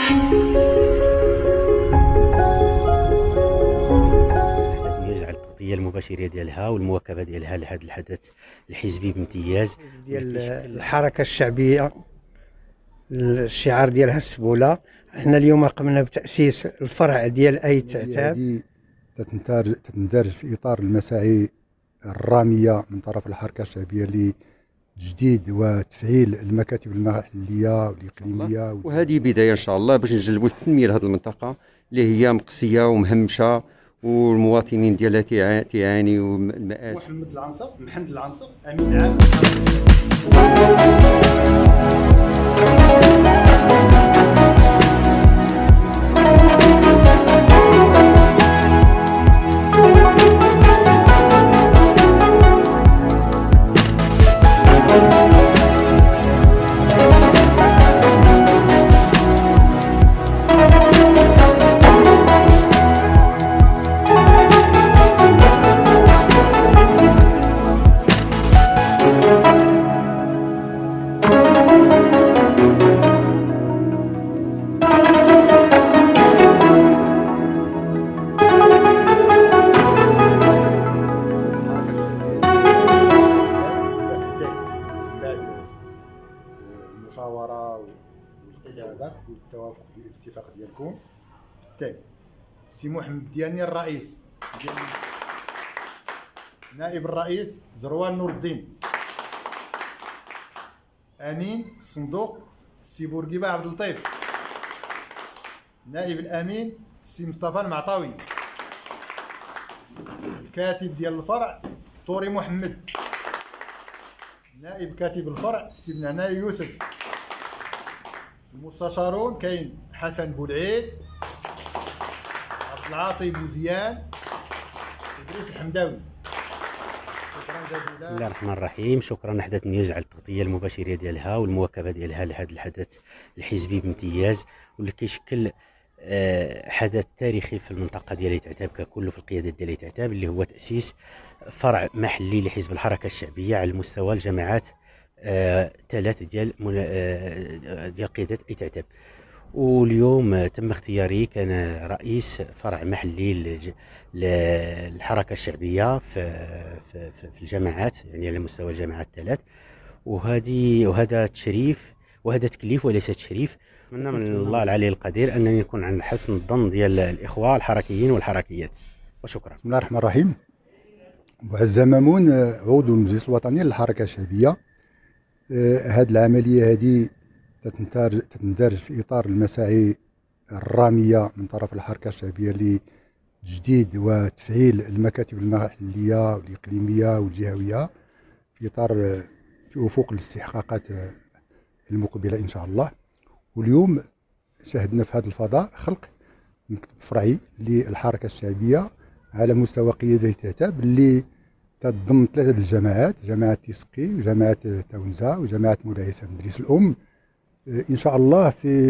يجعل التغطية المباشرة ديالها والمواكبة ديالها لهذا الحدث الحزبي بامتياز ديال الحركة الشعبية، الشعار ديالها السبولة. احنا اليوم قمنا بتأسيس الفرع ديال أيت عتاب. هذه تندرج في إطار المساعي الرامية من طرف الحركة الشعبية لتجديد وتفعيل المكاتب المحلية والإقليمية، وهذه بداية إن شاء الله باش نجلبوا التنمية لهذه المنطقة اللي هي مقصية ومهمشة والمواطنين ديالها تعانيوا من المآسي. محمد العنصر، محمد العنصر، أمين عام. المشاورة والقيادة والتوافق الاتفاق ديالكم. بالتالي سي محمد دياني الرئيس، نائب الرئيس زروال نور الدين، امين الصندوق سي بورقيبه عبد اللطيف، نائب الامين سي مصطفى المعطاوي، الكاتب ديال الفرع طوري محمد، نائب كاتب الفرع سي بنعناع يوسف، المستشارون كاين حسن بولعيد، عبد العاطي بوزيان، ادريس الحمداوي. بسم الله الرحمن الرحيم. شكرا أحداث نيوز على التغطية المباشرة ديالها والمواكبة ديالها لهذا الحدث الحزبي بامتياز، واللي كيشكل حدث تاريخي في المنطقة ديال أيت عتاب ككل، في القيادة ديال أيت عتاب، اللي هو تأسيس فرع محلي لحزب الحركة الشعبية على مستوى الجماعات ثلاث ديال قيادة أيت عتاب. واليوم تم اختياري كان رئيس فرع محلي للحركة الشعبية في الجماعات، يعني على مستوى الجماعات الثلاث. وهذا تشريف وهذا تكليف وليس تشريف. أتمنى من الله العلي القدير أنني نكون عند حسن الظن ديال الإخوة الحركيين والحركيات، وشكرا. بسم الله الرحمن الرحيم. معزز مامون، عضو المجلس الوطني للحركة الشعبية. هذه العملية هذه تندرج في إطار المساعي الرامية من طرف الحركة الشعبية لتجديد وتفعيل المكاتب المحلية والإقليمية والجهوية في إطار أفق الاستحقاقات المقبلة إن شاء الله. واليوم شاهدنا في هذا الفضاء خلق مكتب فرعي للحركة الشعبية على مستوى قيادة أيت عتاب، اللي تضم ثلاثة الجماعات، جماعة تيسقي وجماعة تاونزا وجماعة مولاي عيسى بن إدريس الأم. إن شاء الله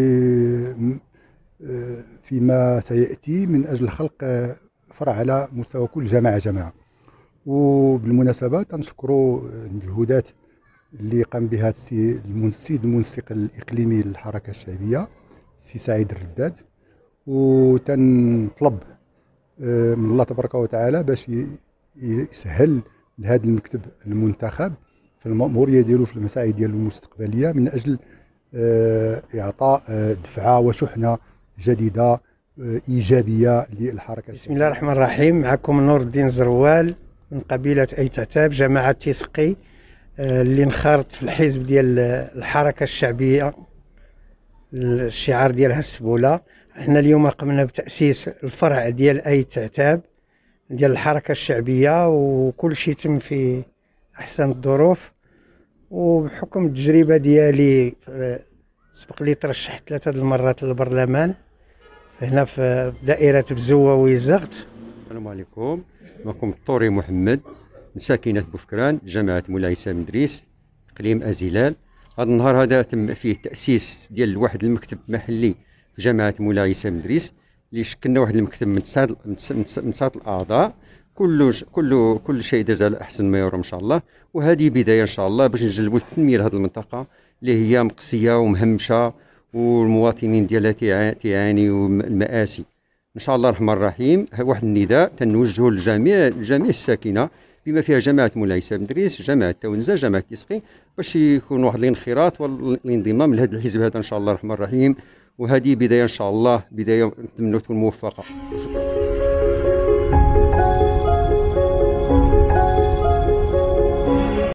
فيما سيأتي من أجل خلق فرع على مستوى كل جماعة. وبالمناسبة تنشكروا المجهودات اللي قام بها السيد المنسق الإقليمي للحركة الشعبية سي سعيد الرداد، وتنطلب من الله تبارك وتعالى باش يسهل لهذا المكتب المنتخب في المأمورية ديالو في المساعي ديالو المستقبلية، من أجل إعطاء دفعة وشحنة جديدة إيجابية للحركة. بسم الله الرحمن الرحيم. معكم نور الدين زروال من قبيلة أيت عتاب، جماعة تيسقي، اللي انخرط في الحزب ديال الحركة الشعبية، الشعار ديالها السبولة. احنا اليوم قمنا بتأسيس الفرع ديال أيت عتاب ديال الحركة الشعبية، وكل شيء تم في أحسن الظروف. وبحكم التجربة ديالي سبق لي ترشحت 3 المرات للبرلمان هنا في دائرة بزوة ويزغت. السلام عليكم، معكم طوري محمد من ساكنة بوفكران، جماعة مولاي عيسى بن إدريس، إقليم أزلال. هذا النهار هذا تم فيه تأسيس ديال واحد المكتب محلي في جماعة مولاي عيسى بن إدريس، اللي شكلنا واحد المكتب من 9 الأعضاء، كل شيء داز على أحسن ما يرام إن شاء الله. وهذه بداية إن شاء الله باش نجلبوا التنمية لهذه المنطقة اللي هي مقصية ومهمشة والمواطنين ديالها تيعانيوا المآسي. ان شاء الله الرحمن الرحيم واحد النداء تنوجهه لجميع الساكنه بما فيها جماعه مولاي عيسى بن دريس، جماعه تونزه، جماعه تسقي، باش يكون واحد الانخراط والانضمام لهذا الحزب هذا ان شاء الله الرحمن الرحيم. وهذه بدايه ان شاء الله، بدايه نتمنى تكون موفقه. شكرا.